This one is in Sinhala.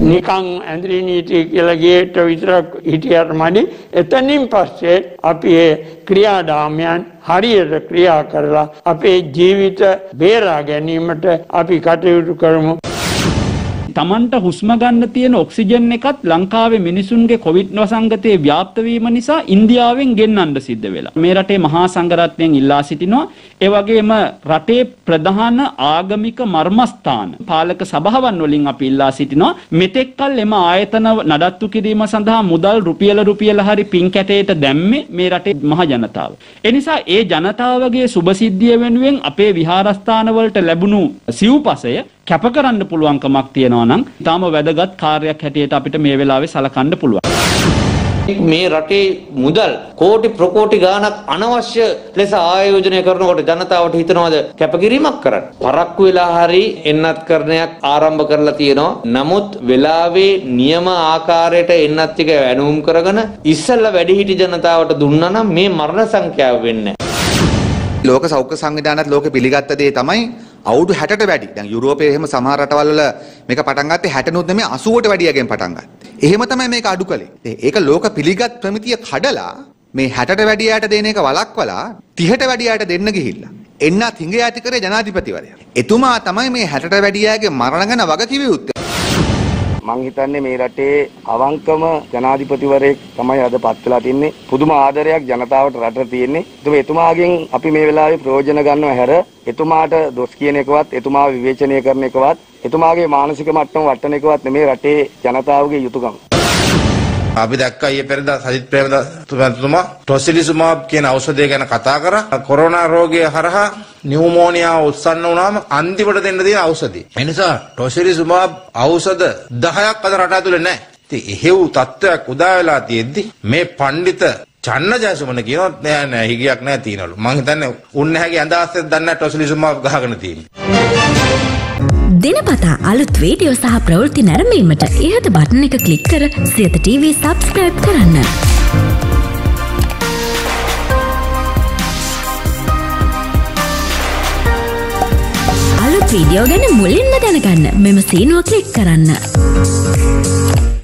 නිකන් ඇඳරි නීතිය කියලා ගේට විතරක් හිටියට මදි. එතනින් පස්සේ අපි ඒ ක්‍රියාදාමයන් හරියට ක්‍රියා කරලා අපේ ජීවිත බේරා ගැනීමට අපි කටයුතු කරමු. තමන්ට හුස්ම ගන්න තියෙන ඔක්සිජන් එකත් ලංකාවේ මිනිසුන්ගේ කොවිඩ් වසංගතයේ ව්‍යාප්ත වීම නිසා ඉන්දියාවෙන් ගෙන්නන්න සිද්ධ වෙලා. මේ රටේ මහා සංඝරත්නයෙන් ඉල්ලා සිටිනවා. ඒ වගේම රටේ ප්‍රධාන ආගමික මර්මස්ථාන පාලක සභාවන් වලින් අපි ඉල්ලා සිටිනවා. මෙතෙක්කල් එම ආයතන නඩත්තු කිරීම සඳහා මුදල් රුපියල හරි පින් කැටයට දැම්මේ මේ රටේ මහ ජනතාව. ඒ නිසා ඒ ජනතාවගේ සුබසිද්ධිය වෙනුවෙන් අපේ විහාරස්ථාන වලට ලැබුණු සිව්පසය කැප කරන්න පුළුවන්කමක් තියෙනවා නම් තාම වැදගත් කාර්යයක් හැටියට අපිට මේ වෙලාවේ සලකන්න පුළුවන්. මේ රටේ මුදල් කෝටි ප්‍රකෝටි ගාණක් අනවශ්‍ය ලෙස ආයෝජනය කරනකොට ජනතාවට හිතනවාද කැපකිරීමක් කරන්න. පරක්කු වෙලා හරි එන්නත් කරණයක් ආරම්භ කරලා තියෙනවා. නමුත් වෙලාවේ නියම ආකාරයට එන්නත් ටික වැණුම් කරගෙන ඉස්සෙල්ලා වැඩිහිටි ජනතාවට දුන්නා නම් මේ මරණ සංඛ්‍යාව වෙන්නේ නැහැ. ලෝක සෞඛ්‍ය සංවිධානයත් ලෝකෙ පිළිගත්ත දේ තමයි අවුරුදු 60ට වැඩි. දැන් යුරෝපයේ එහෙම සමහර රටවල් වල මේක පටන් ගත්තේ 60 නුත් නෙමෙයි 80ට වැඩියකින් පටන් ගත්තා. එහෙම තමයි මේක අඩු කළේ. ඒක ලෝක පිළිගත් ප්‍රමිතිය කඩලා මේ 60ට වැඩියට දෙන එක වළක්වලා 30ට වැඩියට දෙන්න ගිහිල්ලා. එන්නත් හිඟ යටි කරේ ජනාධිපතිවරයා. එතුමා තමයි මේ 60ට වැඩියගේ මරණ ගැන වග කිව යුත්තේ. මං හිතන්නේ මේ රටේ අවංකම ජනාධිපතිවරයෙක් තමයි අද පත් වෙලා තින්නේ. පුදුම ආදරයක් ජනතාවට රටට තියෙන්නේ. ඒත් එතුමාගෙන් අපි මේ වෙලාවේ ප්‍රයෝජන ගන්නව හැර එතුමාට දොස් කියන එකවත් එතුමාව විවේචනය කරන එකවත් එතුමාගේ මානසික මට්ටම වටන එකවත් නෙමේ රටේ ජනතාවගේ යුතුයකම. අපි දැක්කා ඊයේ පෙරේදා සජිත් ප්‍රේමදාසතුමා ටොසිලිසුමාබ් කියන ಔಷධය ගැන කතා කරා. කොරෝනා රෝගය හරහා නියුමෝනියා උත්සන්න වුණාම අන්තිමට දෙන්න තියෙන ඖෂධය. ඒ නිසා ටොසිලිසුමාබ් ඖෂධ 10ක් අද රට ඇතුලේ නැහැ. ඉතින් එහෙව් තත්ත්වයක් උදා වෙලා තියෙද්දි මේ පඬිත චන්න ජයසුමන කියනවා නෑ හිගයක් නෑ තියනලු. මං හිතන්නේ උන්නේ හැගේ ඇඳාස්සෙත් දන්නේ ටොසිලිසුමාබ් ගහගෙන තියෙන්නේ. දිනපතා අලුත් වීඩියෝ සහ ප්‍රවෘත්ති නැරඹීමට ඉහත බටන් එක ක්ලික් කර සියත TV subscribe කරන්න. අලුත් වීඩියෝ ගැන මුලින්ම දැනගන්න මෙම සීනුව ක්ලික් කරන්න.